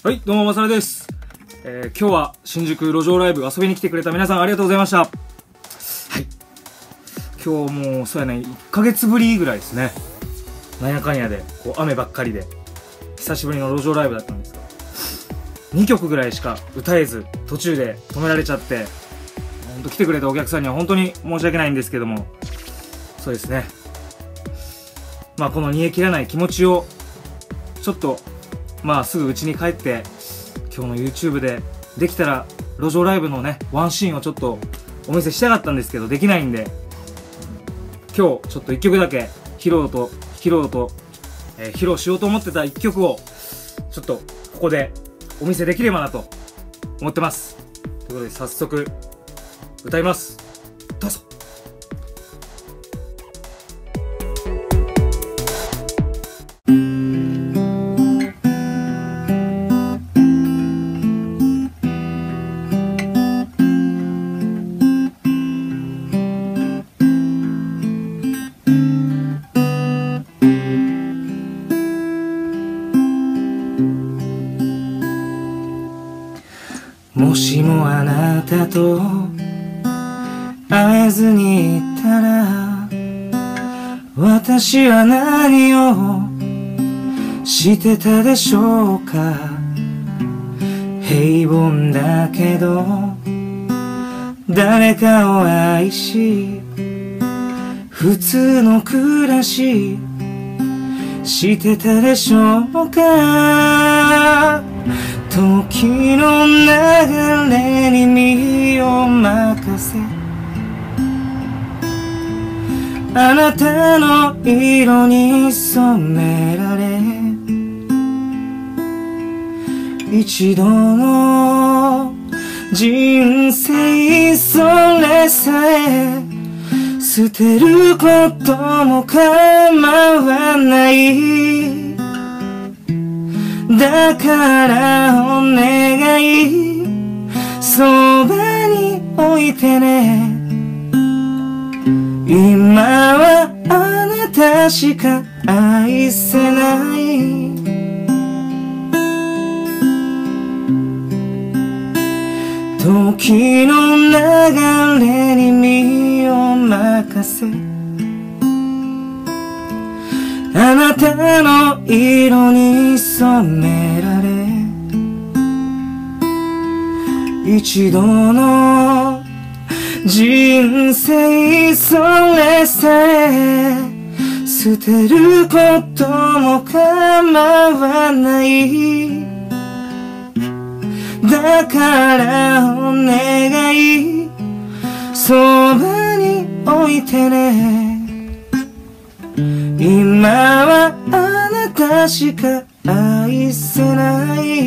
はい、どうも、まさるです。今日は新宿路上ライブ遊びに来てくれた皆さんありがとうございました。はい。今日もう、そうやね、1ヶ月ぶりぐらいですね。なんやかんやで、こう、雨ばっかりで、久しぶりの路上ライブだったんですが、2曲ぐらいしか歌えず、途中で止められちゃって、ほんと来てくれたお客さんには本当に申し訳ないんですけども、そうですね。まあ、この煮え切らない気持ちを、ちょっと、まあすぐ家に帰って今日の YouTube でできたら路上ライブのねワンシーンをちょっとお見せしたかったんですけどできないんで、今日ちょっと1曲だけ披露しようと思ってた1曲をちょっとここでお見せできればなと思ってます。ということで早速歌います。どうぞ。もしもあなたと会えずにいたら私は何をしてたでしょうか。平凡だけど誰かを愛し普通の暮らししてたでしょうか。時の流れに身を任せあなたの色に染められ一度の人生それさえ捨てることも構わないだからお願いそばに置いてね今はあなたしか愛せない時の流れに身を任せあなたの色に染められ一度の人生それさえ捨てることも構わないだからお願いそばに置いてね今はあなたしか愛せない